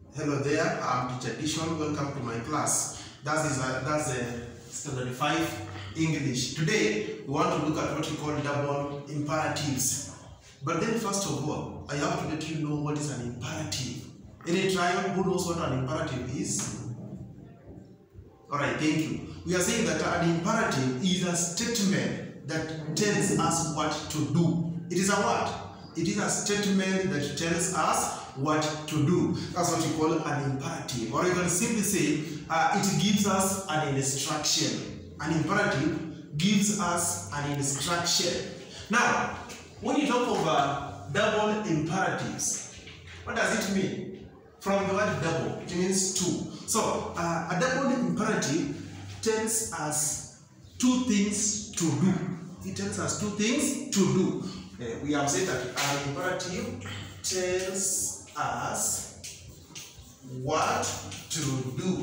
Hello there, I'm Teacher Dishon. Welcome to my class. That's Standard 5 English. Today we want to look at what we call double imperatives. But then first of all, I have to let you know what is an imperative. Any child who knows what an imperative is? Alright, thank you. We are saying that an imperative is a statement that tells us what to do. It is a what? It is a statement that tells us what to do. That's what we call an imperative. Or you can simply say it gives us an instruction. An imperative gives us an instruction. Now, when you talk of double imperatives, what does it mean? From the word double, it means two. So, a double imperative tells us two things to do. It tells us two things to do. We have said that an imperative tells us what to do.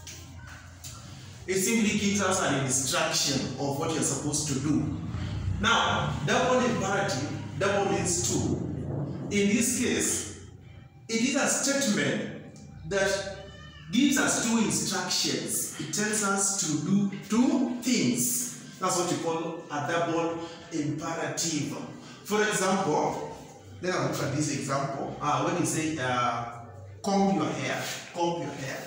It simply gives us an instruction of what you're supposed to do. Now, double imperative, double means two. In this case, it is a statement that gives us two instructions. It tells us to do two things. That's what we call a double imperative. For example, let us look at this example. When you say comb your hair, comb your hair.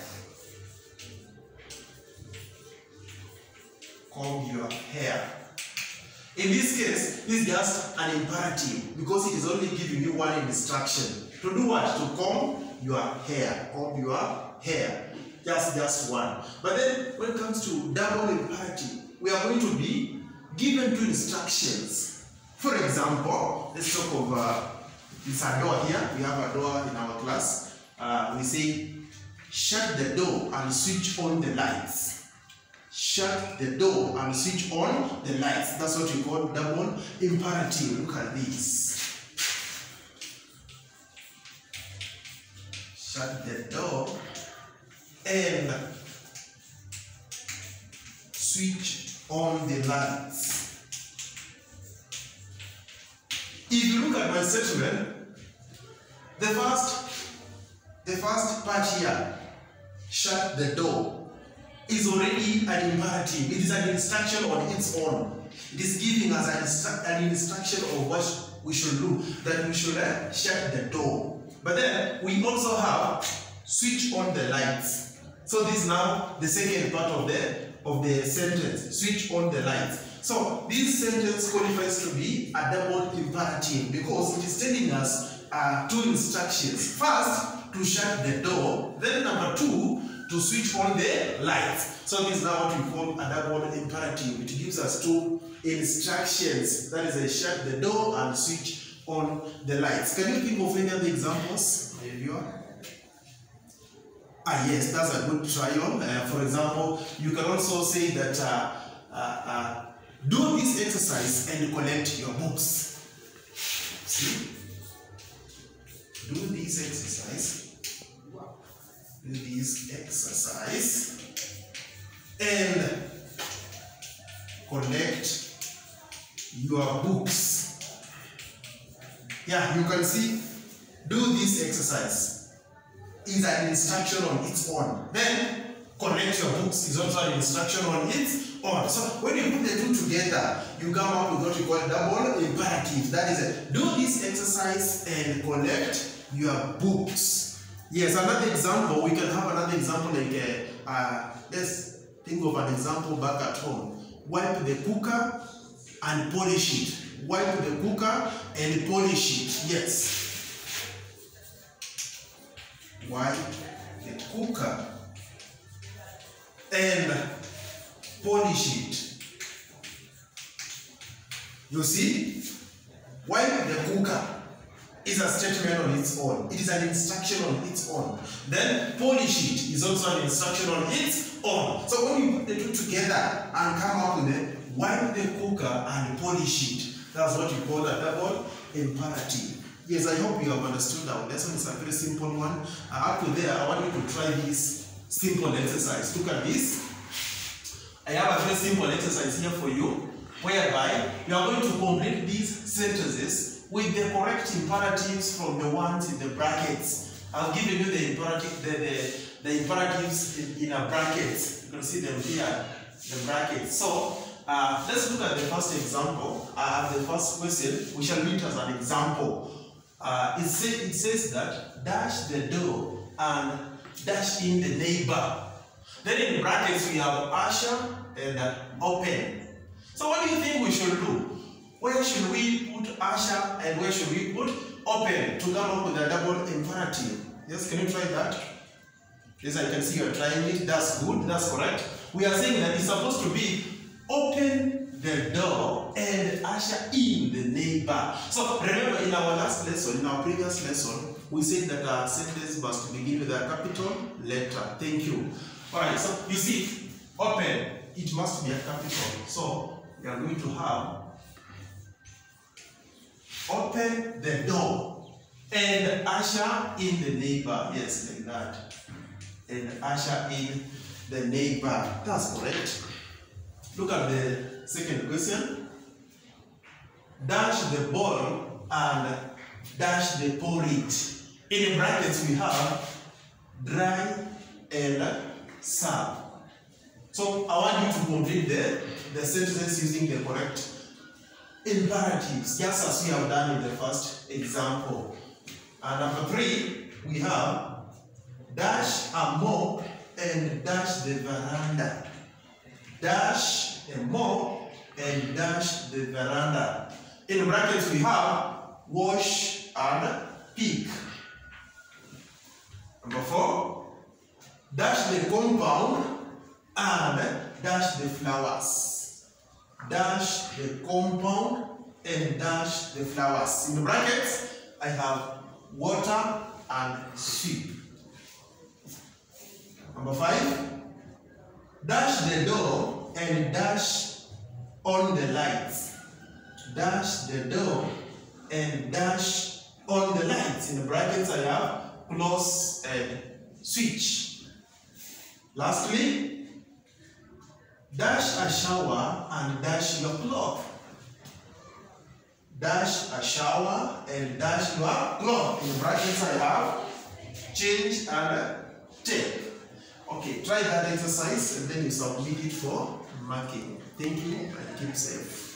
Comb your hair. In this case, this is just an imperative because it is only giving you one instruction. To do what? To comb your hair. Comb your hair. Just one. But then when it comes to double imperative, we are going to be given two instructions. For example, let's talk of it's a door here. We have a door in our class. We say, shut the door and switch on the lights. Shut the door and switch on the lights. That's what we call double imperative. Look at this. Shut the door and switch on the lights. If you look at my statement, the first part here, shut the door, is already an imperative. It is an instruction on its own. It is giving us an instruction of what we should do, that we should shut the door. But then we also have switch on the lights. So this is now the second part of the sentence, switch on the lights. So this sentence qualifies to be a double imperative because it is telling us two instructions. First, to shut the door. Then number two, to switch on the lights. So this is now what we call a double imperative. It gives us two instructions. That is, a shut the door and switch on the lights. Can you think of any other examples, my viewer? Yes, that's a good trial. For example, you can also say that do this exercise and collect your books. See? Do this exercise. Do this exercise and collect your books. Yeah, you can see, do this exercise is an instruction on its own. Then collect your books is also an instruction on its own. So when you put the two together, you come up with what we call double imperative. That is it. Do this exercise and collect your books. Yes, another example, we can have another example like, let's think of an example back at home. Wipe the cooker and polish it. Wipe the cooker and polish it. Yes. Wipe the cooker and polish it. You see, wipe the cooker is a statement on its own. It is an instruction on its own. Then polish it is also an instruction on its own. So when you put the two together and come up with it, wipe the cooker and polish it. That's what you call a double imperative. Yes, I hope you have understood our lesson. It's a very simple one. Up to there, I want you to try this simple exercise. Look at this. I have a very simple exercise here for you, whereby you are going to complete these sentences with the correct imperatives from the ones in the brackets. I've given you the imperative, the imperatives in a bracket. You can see them here, the brackets. So let's look at the first example. The first question, we shall read as an example. It says that dash the door and dash in the neighbor. Then in brackets we have usher and open. So what do you think we should do? Where should we put usher and where should we put open to come up with a double imperative? Yes, can you try that? Yes, I can see you are trying it. That's good, that's correct. We are saying that it's supposed to be open the door and usher in the neighbor. So remember, in our last lesson, in our previous lesson, we said that our sentence must begin with a capital letter. Thank you. Alright, so you see, open, it must be a capital. So we are going to have open the door and usher in the neighbor. Yes, like that. And usher in the neighbor. That's correct. Look at the second question. Dash the ball and dash the porridge. In the brackets we have dry and serve. So I want you to complete the sentences using the correct imperatives, just as we have done in the first example. And number 3, we have dash a mop and dash the veranda. Dash a mop and dash the veranda. In brackets we have wash and pick. Number 4, dash the compound and dash the flowers. Dash the compound and dash the flowers. In the brackets, I have water and sweep. Number 5, dash the door and dash on the lights. Dash the door and dash on the lights. In the brackets, I have close and switch. Lastly, dash a shower and dash your clock. Dash a shower and dash your clock. In the brackets I have change and take. Okay, try that exercise and then you submit it for marking. Thank you and keep safe.